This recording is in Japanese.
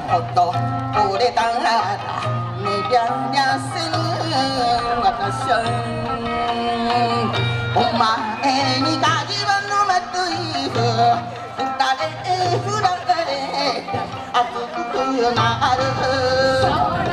ほど折れたらねりゃりゃせぬ私お前に火事場のまといふられふられ熱くなる